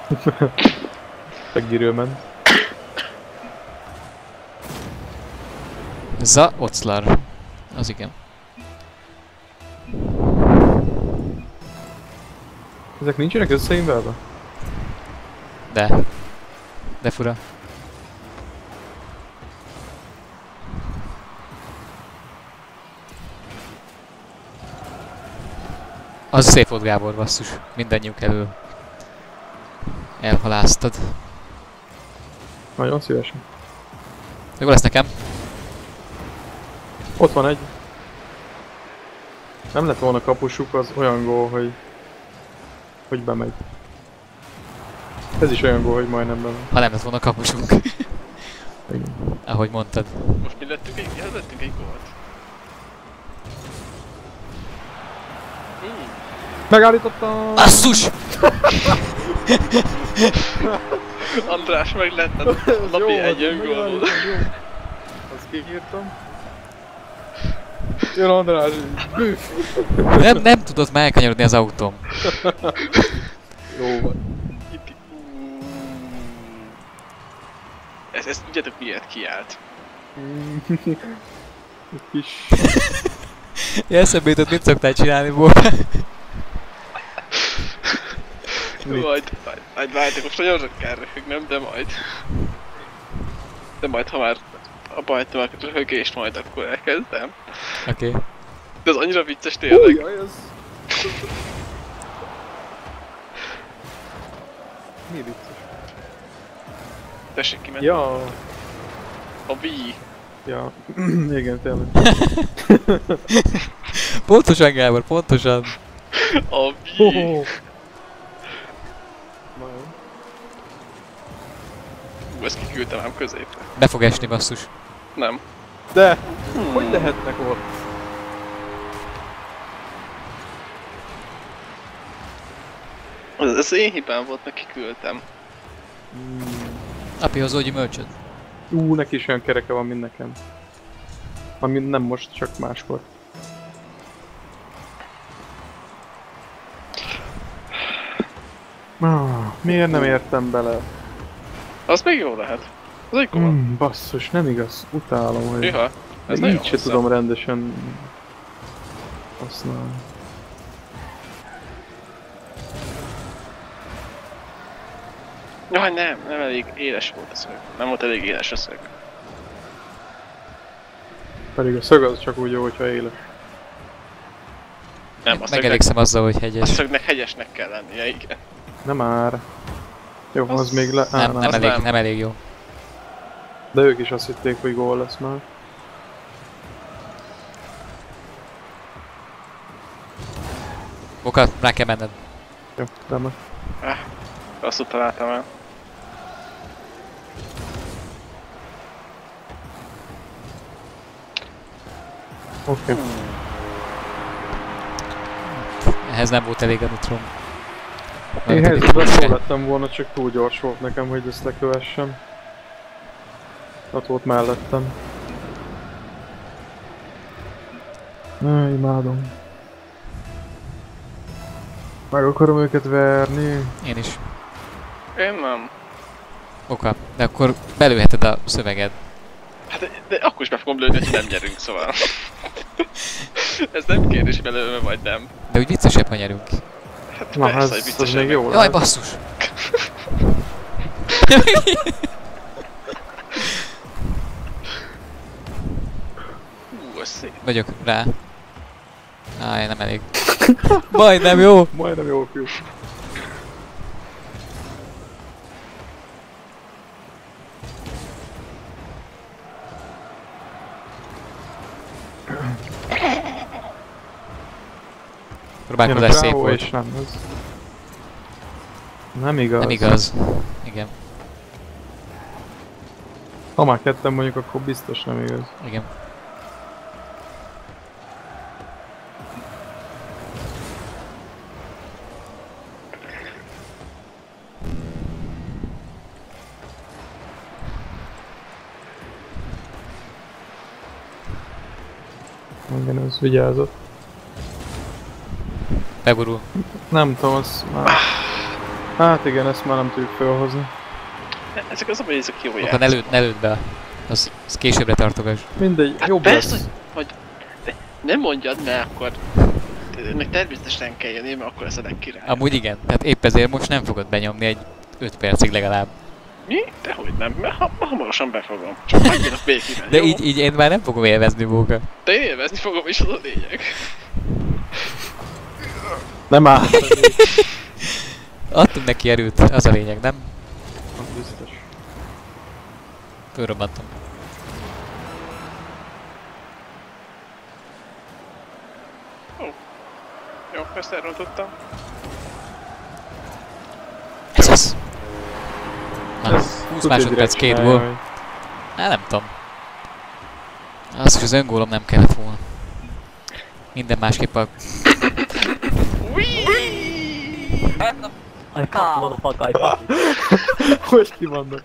Meggyűrő ment. Za Oclar. Az igen. Ezek nincsenek összeinvelve? De. De fura. Az szép volt, Gábor, basszus. Mindennyiunk elől elhaláztad. Nagyon szívesen. Jó lesz nekem. Ott van egy. Nem lett volna kapusuk, az olyan gól, hogy bemegy. Ez is olyan gól, hogy majdnem bemegy. Ha nem lett volna kapusunk. Igen. Ahogy mondtad. Most mi lettünk egy gólt? Megállítottam! Basszus! András meg lett a napi egy öngól. Azt kiírtam. Jön András, büff! Nem tudod már elkanyarodni az autóm. Jó van. Ezt tudjátok miért kiállt? Kis... Eszembe jutott, mit szoktál csinálni, Bó? Majd várjátok, most nagyon sok kell röhögnem, de majd. De majd, ha már abba hagytam a röhögést, majd akkor elkezdem. Oké. De az annyira vicces tényleg. Jaj, ez... Mi vicces? Tessék kimenni. Ja, A Wii. ja. Igen, tényleg. Pontosan, Gábor, pontosan. A Wii. Oh. Na jó. Ezt kiküldtem ám középre. Be fog esni, basszus. Nem. De! Hogy lehetnek ott? Ez én hibám volt, neki küldtem. Api, hozol gyümölcsöt. Neki is olyan kereke van, mint nekem. Ami nem most, csak máskor. Miért nem értem bele? Az még jó lehet. Az egy gól. Basszus, nem igaz. Utálom, hogy... Jöha. Ez de nagyon így se hosszú. tudom rendesen... használni. Jaj, nem elég éles volt a szög. Nem volt elég éles a szög. Pedig a szög az csak úgy jó, hogyha éles. Nem, a szögnek, Megelégszem azzal, hogy a hegyes. szögnek hegyesnek kell lennie, igen. Nem már. Jó, az még le... Nem, nem, az elég, nem. nem elég jó. De ők is azt hitték, hogy gól lesz már. Boka, rá kell menned. Jó, nem. Rosszul találtam el. Oké. Ehhez nem volt elég a nitrom. Én helyzetben jól lettem volna, csak túl gyors volt nekem, hogy ezt lekövessem. Ott volt mellettem. Imádom. Meg akarom őket verni. Én is. Én nem. Oka, de akkor belőheted a szöveged. Hát de akkor is be fogom lőni, hogy nem nyerünk, szóval. Ez nem kérdés, belőle vagy nem. De úgy viccesebb, ha nyerünk. Hát Na, persze, hogy ez vicces még jó Jaj, lehet. basszus! Az szép. Vagyok rá. Áj, nem elég. Majdnem jó! Majdnem jó fiú. Próbálkozás szép Bravo, volt. és nem, ez... Nem igaz. Nem igaz. Igen, Ha már ketten mondjuk, akkor biztos nem igaz. igen. Igen, ez vigyázott. Begurul. Nem tudom, az már... Hát igen, ezt már nem tudjuk felhozni. Ezek az, hogy ezek jó Akkor ne lőd be. Az későbbre tartogass. Mindegy, Hát jobb persze, lesz. hogy de nem mondjad, mert akkor meg természetesen kell jönni, mert akkor lesz a legkirály. Amúgy igen, tehát épp ezért most nem fogod benyomni egy 5 percig legalább. Mi? Dehogy nem, mert hamarosan befogom. Csak hagyjanak békében, De jó? így én már nem fogom élvezni Bóka. De én élvezni fogom, és az a lényeg. Nem áll. Adtunk neki erőt, az a lényeg, nem? Az biztos. Fölrobbantam. Jó, ezt elrontottam. Ez az! Na, Ez 20 tudja, másodperc, direkt 2 gól. csinálja, Nem tudom. Az, hogy az öngólom nem kellett volna. Minden másképp a... I can't, motherfucker, I can't. Hogy kimondod?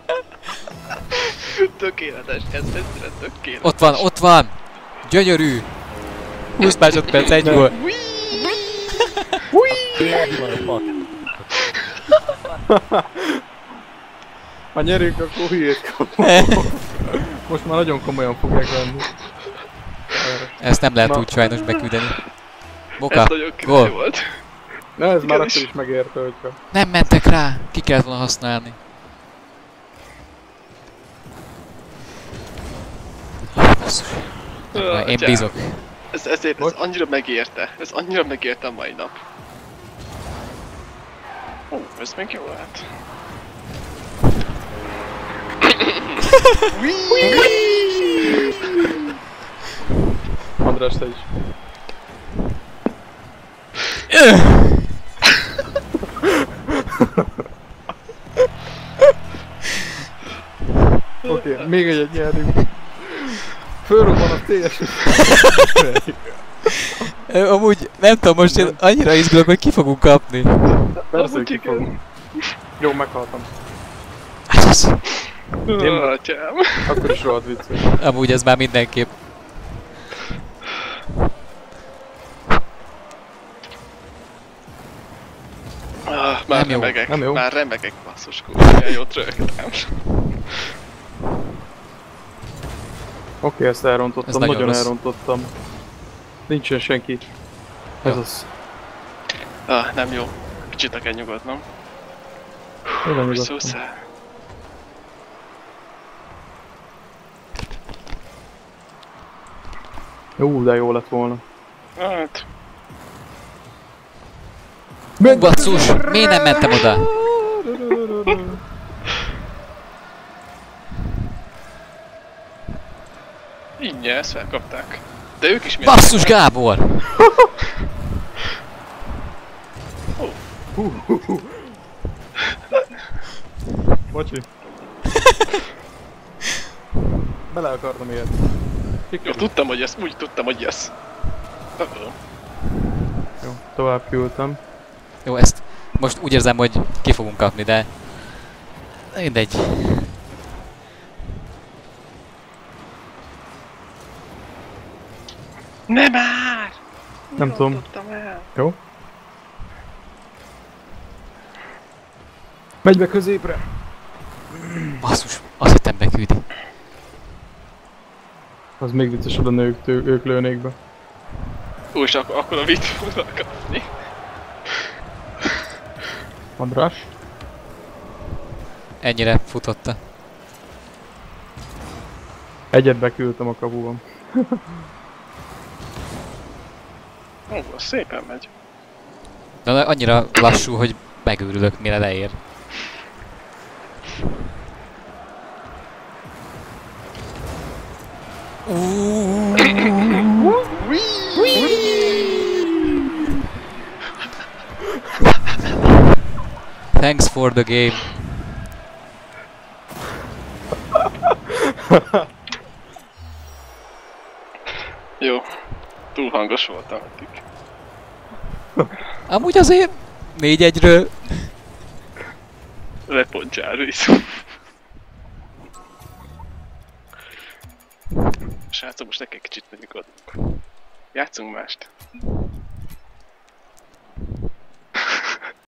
Tökéletes, ez egyszerűen tökéletes. Ott van! Gyönyörű! 20 másodperc, 1 gól. Yeah, motherfucker. Ha nyerünk, akkor hülyét kapunk. Most már nagyon komolyan fogják venni. Ezt nem lehet Na. úgy sajnos beküldeni. Boka, Ez nagyon király gól. volt. Na ez már Igenis. akkor is megérte, hogyha... Nem mentek rá! Ki kellett volna használni. Basszus. Nem baj, én Csá. bízok. Ez annyira megérte. Ez annyira megérte a mai nap. Ó, ez még jó lehet. András, te is. Oké, még egyet nyerünk. Fölrobban a TS. Amúgy nem tudom, most én annyira izgulok, hogy ki fogunk kapni. Persze, Amúgy ki igen. fogunk. Jó, meghaltam. Hát az... Atyám. Akkor is rohadt vicces. Amúgy ez már mindenképp. Már Nem jó, remegek, nem jó. már remegek, basszus kurva, milyen jót rögtem. Oké, ezt elrontottam, Ez nagyon nagyon rossz. elrontottam. Nincsen senki. Ez Jó. az. Nem jó. Kicsit le kell nyugodnom. Tényleg nyugodtan. Szuszál. Jó, de jó lett volna. Hát, Basszus! Miért nem mentem oda? ingyen ezt felkapták. De ők is miért? Basszus Gábor! Bocsi. Bele akartam ilyet. Jó, tudtam, hogy ez, úgy tudtam, hogy ez. Jó, tovább küldtem. Jó, ezt most úgy érzem, hogy ki fogunk kapni, de... Mindegy. Nem már! Nem tudom. Rontottam el. Jó. Megy be középre. Basszus, azt hittem beküldi. Az még viccesebb, a nők, ők lőnék be. Ó, és akkor a mit fognak kapni. András? Ennyire futotta. Egyet beküldtem a kapuban. Ó, az szépen megy. De annyira lassú, hogy megőrülök, mire leér. Thanks for the game. Jó. Túl hangos voltam eddig. Amúgy azért 4-1-ről Lepontjál rész. Srácok, most nekem kicsit megnyugodnunk. Játszunk mást.